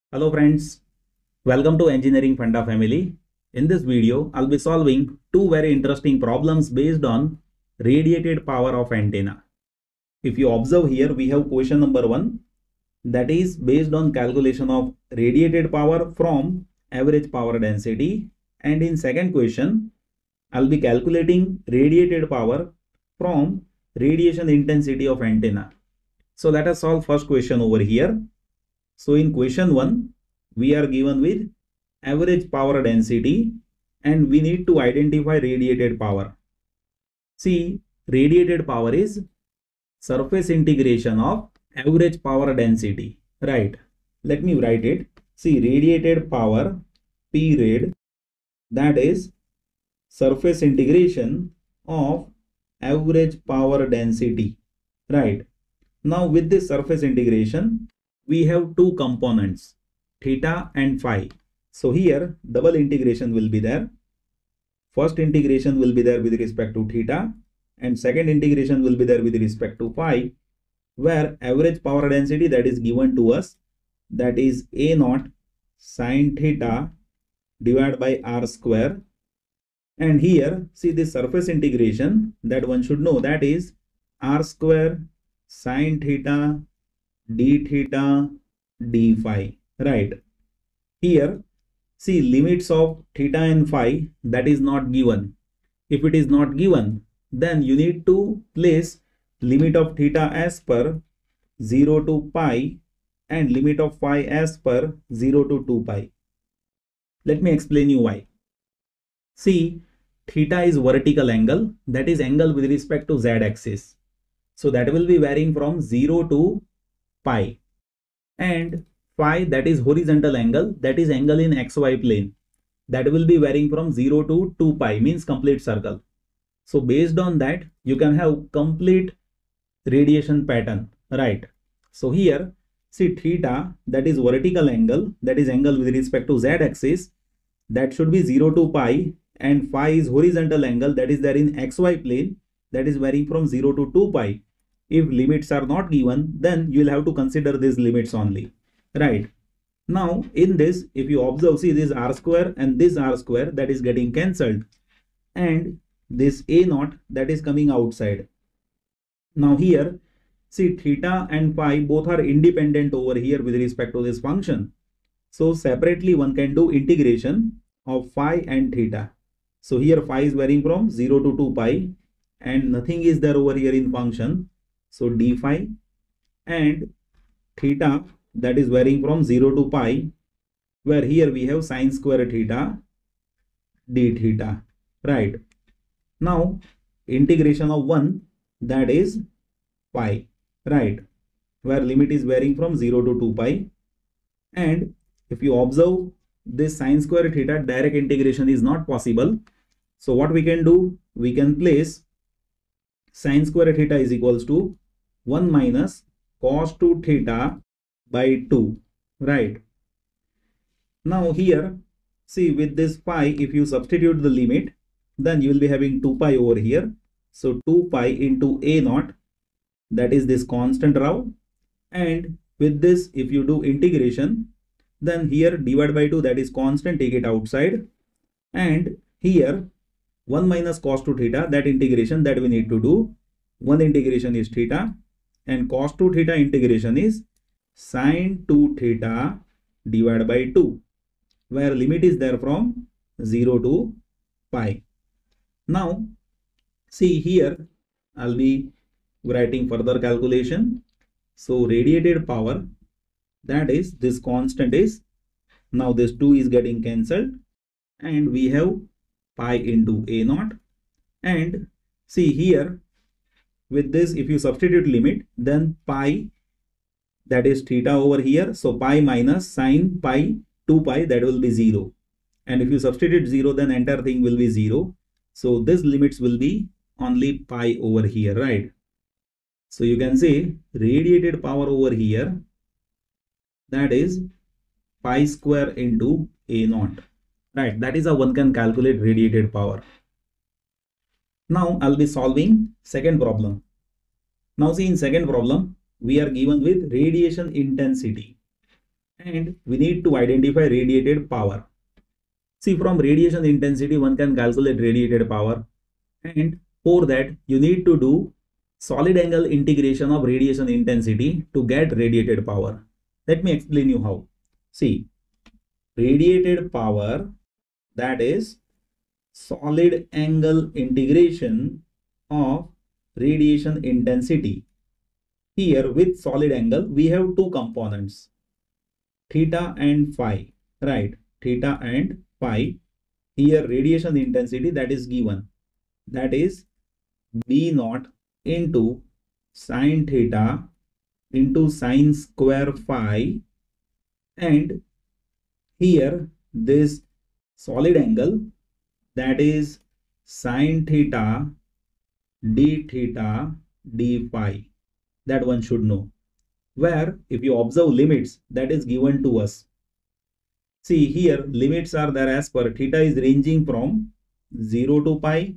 Hello friends, welcome to Engineering Funda family. In this video, I'll be solving two very interesting problems based on radiated power of antenna. If you observe here, we have question number 1 that is based on calculation of radiated power from average power density, and in second question, I'll be calculating radiated power from radiation intensity of antenna. So let us solve first question over here. So in question 1, we are given with average power density and we need to identify radiated power. See, radiated power is surface integration of average power density, right? Let me write it. See, radiated power P rad, that is surface integration of average power density, right? Now with this surface integration, we have two components, theta and phi. So here double integration will be there. First integration will be there with respect to theta and second integration will be there with respect to phi, where average power density that is given to us, that is A naught sine theta divided by r square. And here see this surface integration that one should know, that is r square sine theta d theta d phi, right? Here see limits of theta and phi, that is not given. If it is not given, then you need to place limit of theta as per 0 to pi and limit of phi as per 0 to 2 pi. Let me explain you why. See, theta is vertical angle, that is angle with respect to z axis. So that will be varying from 0 to pi, and phi, that is horizontal angle, that is angle in xy plane, that will be varying from 0 to 2 pi, means complete circle. So based on that you can have complete radiation pattern, right? So here see theta, that is vertical angle, that is angle with respect to z axis, that should be 0 to pi, and phi is horizontal angle, that is there in xy plane, that is varying from 0 to 2 pi. If limits are not given, then you will have to consider these limits only, right? Now in this, if you observe, see this r square and this r square, that is getting cancelled, and this a naught, that is coming outside. Now here see theta and phi both are independent over here with respect to this function. So separately one can do integration of phi and theta. So here phi is varying from 0 to 2 pi and nothing is there over here in function. So d phi, and theta, that is varying from 0 to pi, where here we have sine square theta d theta, right? Now integration of 1, that is pi, right, where limit is varying from 0 to 2 pi. And if you observe this sine square theta, direct integration is not possible. So what we can do, we can place sine square theta is equals to 1 minus cos 2 theta by 2, right? Now here see with this pi, if you substitute the limit, then you will be having 2 pi over here. So 2 pi into a naught, that is this constant rho, and with this if you do integration, then here divide by 2, that is constant, take it outside, and here 1 minus cos 2 theta, that integration that we need to do, one integration is theta and cos 2 theta integration is sine 2 theta divided by 2, where limit is there from 0 to pi. Now see here I'll be writing further calculation. So radiated power, that is this constant is, now this 2 is getting cancelled and we have pi into a naught, and see here with this if you substitute limit, then pi, that is theta over here, so pi minus sine pi 2 pi, that will be 0, and if you substitute 0, then entire thing will be 0. So this limits will be only pi over here, right? So you can say radiated power over here, that is pi square into a naught, right? That is how one can calculate radiated power. Now I'll be solving second problem. Now see in second problem, we are given with radiation intensity. and we need to identify radiated power. See, from radiation intensity, one can calculate radiated power, and for that, you need to do solid angle integration of radiation intensity to get radiated power. Let me explain you how. See, radiated power, that is solid angle integration of radiation intensity. Here with solid angle, we have two components, theta and phi, right? Theta and phi. Here radiation intensity, that is given, that is B naught into sine theta into sine square phi, and here this solid angle, that is sine theta d theta d phi, that one should know. Where if you observe limits, that is given to us. See, here limits are there as per theta is ranging from 0 to pi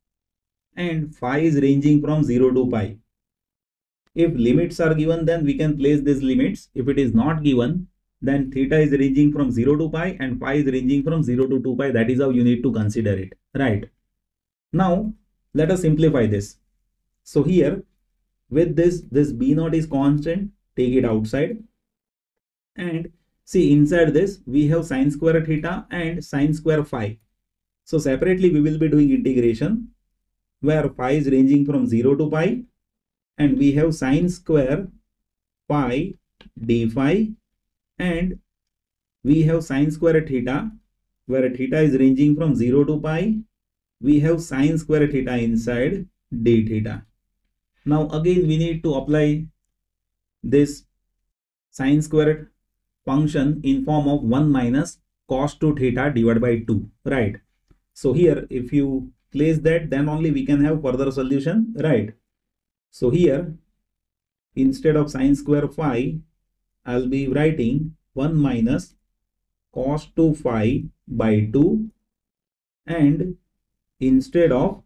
and phi is ranging from 0 to pi. If limits are given, then we can place these limits. If it is not given, then theta is ranging from 0 to pi and phi is ranging from 0 to 2 pi. That is how you need to consider it, right? Now, let us simplify this. So here, with this B naught is constant, take it outside. And see, inside this, we have sine square theta and sine square phi. So separately, we will be doing integration where phi is ranging from 0 to pi. And we have sine square phi d phi, and we have sine square theta, where theta is ranging from 0 to pi. We have sine square theta inside d theta. Now again we need to apply this sine square function in form of 1 minus cos 2 theta divided by 2, right? So here if you place that, then only we can have further solution, right? So here, instead of sine square phi, I'll be writing 1 minus cos 2 phi by 2, and instead of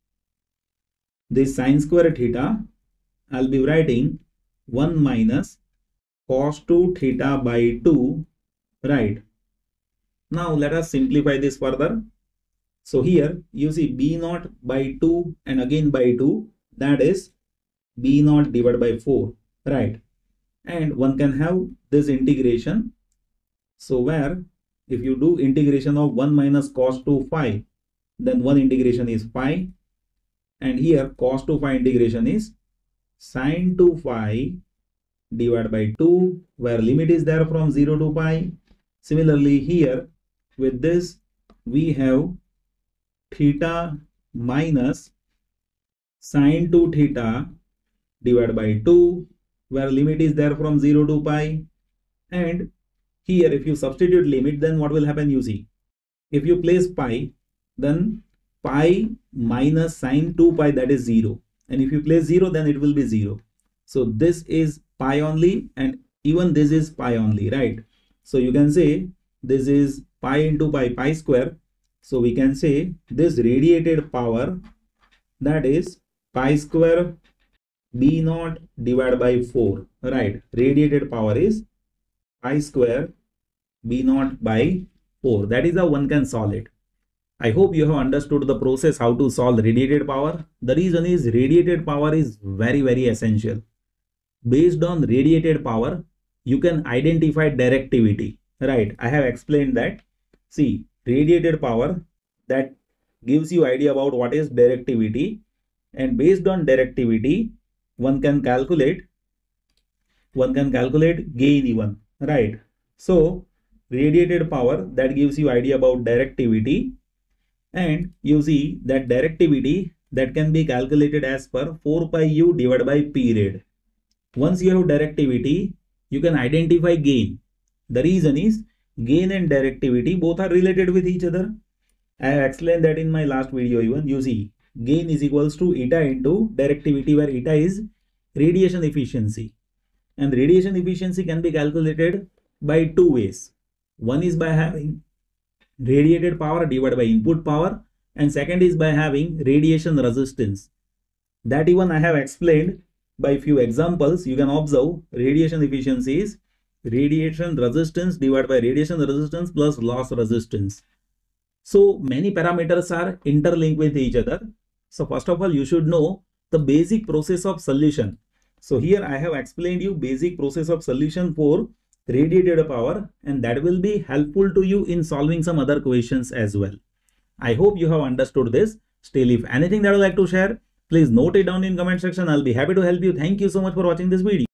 this sine square theta, I'll be writing 1 minus cos 2 theta by 2, right? Now let us simplify this further. So here you see B naught by 2 and again by 2, that is B naught divided by 4, right? And one can have this integration. So where if you do integration of 1 minus cos 2 phi, then one integration is phi, and here cos 2 phi integration is sine 2 phi divided by 2, where limit is there from 0 to pi. Similarly here with this we have theta minus sine 2 theta divided by 2, where limit is there from 0 to pi. And here if you substitute limit, then what will happen? You see, if you place pi, then pi minus sine 2 pi, that is 0, and if you place 0, then it will be 0. So this is pi only, and even this is pi only, right? So you can say this is pi into pi, pi square. So we can say this radiated power, that is pi square B naught divided by 4, right? Radiated power is pi square B naught by 4. That is how one can solve it. I hope you have understood the process how to solve radiated power. The reason is radiated power is very essential. Based on radiated power, you can identify directivity, right? I have explained that. See, radiated power, that gives you idea about what is directivity, and based on directivity, one can calculate gain even, right? So radiated power, that gives you idea about directivity, and you see that directivity that can be calculated as per 4 pi u divided by period. Once you have directivity, you can identify gain. The reason is gain and directivity both are related with each other. I have explained that in my last video even. You see, gain is equals to eta into directivity, where eta is radiation efficiency, and radiation efficiency can be calculated by two ways. One is by having radiated power divided by input power, and second is by having radiation resistance. That even I have explained by few examples. You can observe radiation efficiency is Radiation resistance divided by radiation resistance plus loss resistance. So many parameters are interlinked with each other. So first of all, you should know the basic process of solution. So here I have explained you basic process of solution for radiated power, and that will be helpful to you in solving some other questions as well. I hope you have understood this. Still, if anything that I would like to share, please note it down in comment section. I'll be happy to help you. Thank you so much for watching this video.